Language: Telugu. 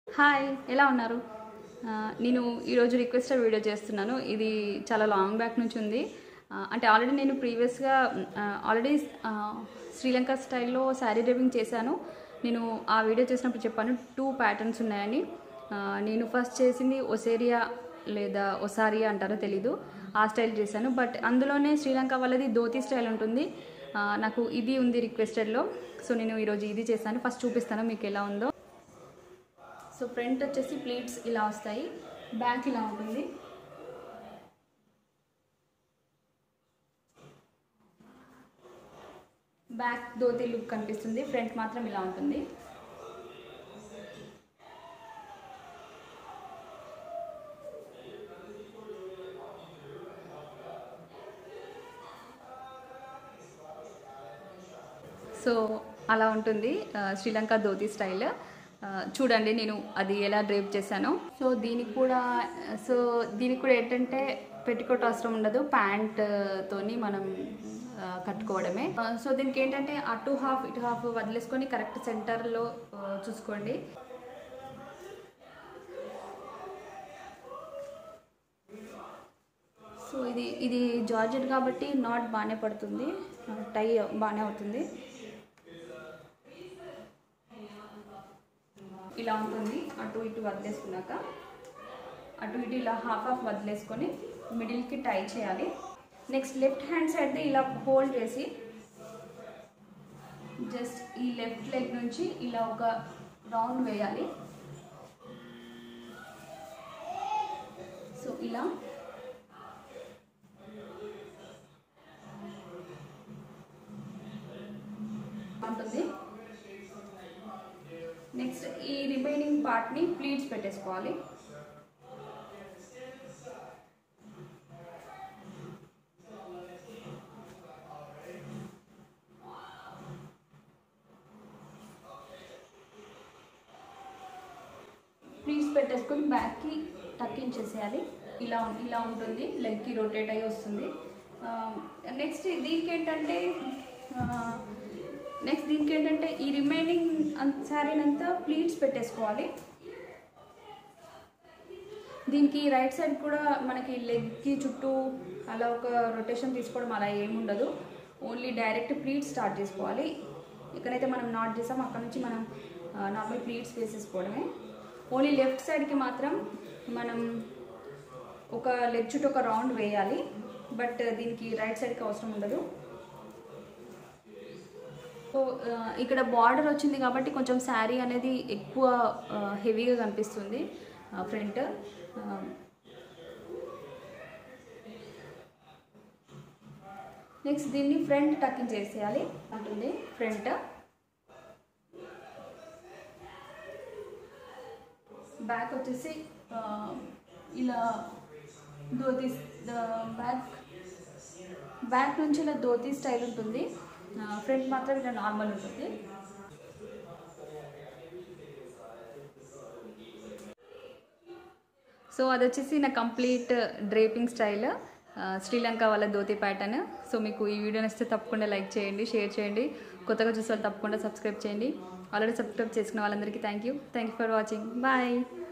హాయ్, ఎలా ఉన్నారు? నేను ఈరోజు రిక్వెస్టెడ్ వీడియో చేస్తున్నాను. ఇది చాలా లాంగ్ బ్యాక్ నుంచి ఉంది. అంటే ఆల్రెడీ నేను ప్రీవియస్గా ఆల్రెడీ శ్రీలంక స్టైల్లో శారీ డ్రైవింగ్ చేశాను. నేను ఆ వీడియో చేసినప్పుడు చెప్పాను 2 ప్యాటర్న్స్ ఉన్నాయని. నేను ఫస్ట్ చేసింది ఒసేరియా లేదా ఒసారియా అంటారో తెలీదు, ఆ స్టైల్ చేశాను. బట్ అందులోనే శ్రీలంక వాళ్ళది ధోతి స్టైల్ ఉంటుంది. నాకు ఇది ఉంది రిక్వెస్టెడ్లో. సో నేను ఈరోజు ఇది చేశాను. ఫస్ట్ చూపిస్తాను మీకు ఎలా ఉందో. సో ఫ్రంట్ వచ్చేసి ప్లీట్స్ ఇలా వస్తాయి, బ్యాక్ ఇలా ఉంటుంది. బ్యాక్ ధోతి లుక్ కనిపిస్తుంది, ఫ్రంట్ మాత్రం ఇలా ఉంటుంది. సో అలా ఉంటుంది శ్రీలంక ధోతి స్టైల్. చూడండి నేను అది ఎలా డ్రైప్ చేశాను. సో దీనికి కూడా ఏంటంటే పెట్టికోట్ అవసరం ఉండదు, ప్యాంట్ తోని మనం కట్టుకోవడమే. సో దీనికి ఏంటంటే అటు హాఫ్ ఇటు హాఫ్ వదిలేసుకొని కరెక్ట్ సెంటర్లో చూసుకోండి. సో ఇది జార్జెట్ కాబట్టి నాట్ బాగానే పడుతుంది, టై బాగానే అవుతుంది. ఇలా ఉంటుంది. అటు ఇటు వదిలేసుకున్నాక అటు ఇటు ఇలా హాఫ్ వదిలేసుకొని మిడిల్కి టై చేయాలి. నెక్స్ట్ లెఫ్ట్ హ్యాండ్ సైడ్ది ఇలా హోల్డ్ చేసి జస్ట్ ఈ లెఫ్ట్ లెగ్ నుంచి ఇలా ఒక రౌండ్ వేయాలి. సో ఇలా ఉంటుంది. నెక్స్ట్ ఈ రిమైనింగ్ పార్ట్ని ప్లీట్స్ పెట్టేసుకోవాలి. ప్లీట్స్ పెట్టేసుకొని బ్యాక్కి టక్కింగ్ చేసేయాలి. ఇలా ఉంటుంది, లెగ్కి రొటేట్ అయ్యి వస్తుంది. నెక్స్ట్ దీనికి ఏంటంటే ఈ రిమైనింగ్ శారీనంతా ప్లీట్స్ పెట్టేసుకోవాలి. దీనికి రైట్ సైడ్ కూడా మనకి లెగ్కి చుట్టూ అలా ఒక రొటేషన్ తీసుకోవడం అలా ఏముండదు, ఓన్లీ డైరెక్ట్ ప్లీట్స్ స్టార్ట్ చేసుకోవాలి. ఎక్కడైతే మనం నాట్ చేసామో అక్కడ నుంచి మనం నార్మల్ ప్లీట్స్ వేసేసుకోవడమే. ఓన్లీ లెఫ్ట్ సైడ్కి మాత్రం మనం ఒక లెగ్ చుట్టూ ఒక రౌండ్ వేయాలి, బట్ దీనికి రైట్ సైడ్కి అవసరం ఉండదు. సో ఇక్కడ బార్డర్ వచ్చింది కాబట్టి కొంచెం శారీ అనేది ఎక్కువ హెవీగా కనిపిస్తుంది ఫ్రంట్. నెక్స్ట్ దీన్ని ఫ్రంట్ టకింగ్ చేసేయాలి ఉంటుంది. ఫ్రంట్ బ్యాక్ వచ్చేసి ఇలా ధోతి, బ్యాక్ నుంచి ఇలా ధోతి స్టైల్ ఉంటుంది, ఫ్రంట్ మాత్రం ఇలా నార్మల్ ఉంటుంది. సో అది వచ్చేసి నా కంప్లీట్ డ్రేపింగ్ స్టైల్ శ్రీలంక వాళ్ళ ధోతి ప్యాటర్న్. సో మీకు ఈ వీడియో నచ్చితే తప్పకుండా లైక్ చేయండి, షేర్ చేయండి. కొత్తగా చూసే వాళ్ళు తప్పకుండా సబ్స్క్రైబ్ చేయండి. ఆల్రెడీ సబ్స్క్రైబ్ చేసుకున్న వాళ్ళందరికీ thank you for watching. Bye.